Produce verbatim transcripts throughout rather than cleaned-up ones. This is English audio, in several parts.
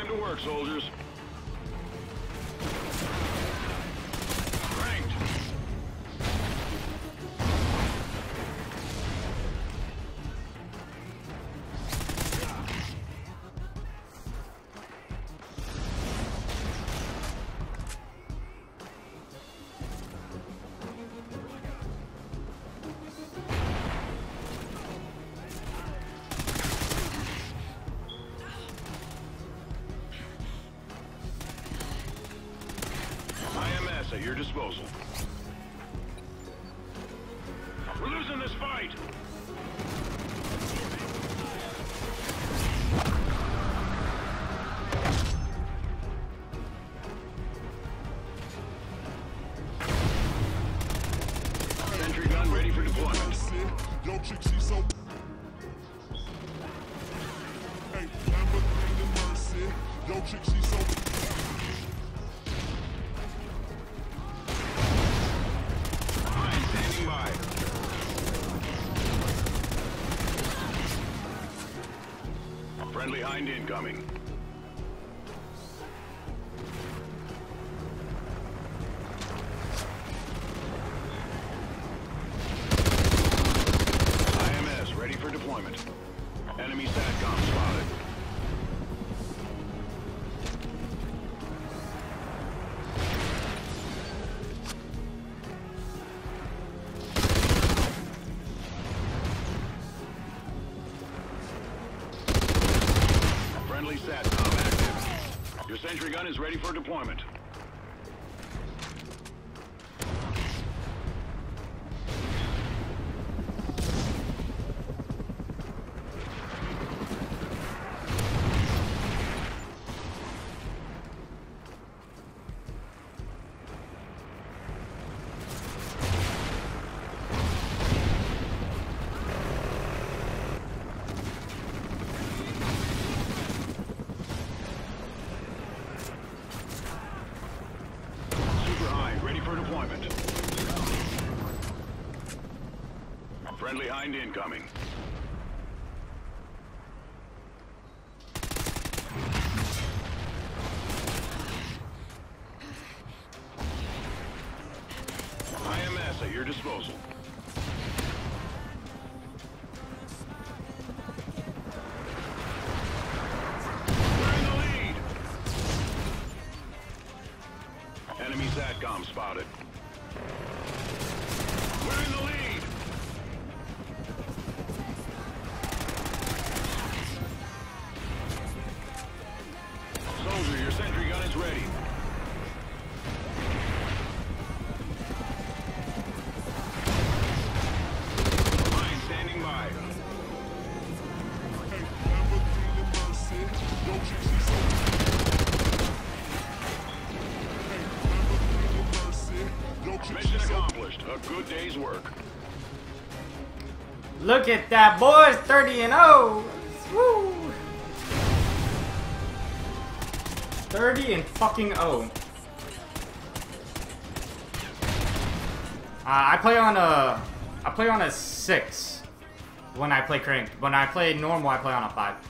to work, soldiers. Ranked. At your disposal. We're losing this fight! Sentry gun ready for deployment. Yo, chick, she's so... Hey, Lamborghini Mercy. Yo, chick, she's so... Friendly Hind incoming. I M S ready for deployment. Enemy SATCOM spotted. Friendly SATCOM active. Your sentry gun is ready for deployment. Deployment. Friendly Hind incoming. I M S at your disposal. We're in the lead. Enemy SATCOM spotted. We're in the lead! Soldier, your sentry gun is ready. Mine standing by. Hey, Lamborghini Mercy. Yo, chick, she's so... Hey, Lamborghini Mercy. Yo, chick, Mission Mission accomplished. A good day's work. Look at that, boys. thirty and oh. Woo. thirty and fucking oh. Uh, I play on a, I play on a six when I play cranked. When I play normal, I play on a five.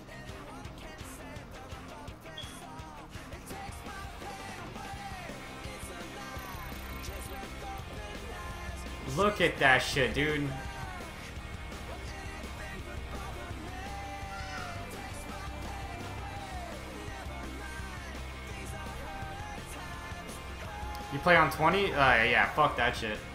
Look at that shit, dude. You play on twenty? Uh, yeah, fuck that shit.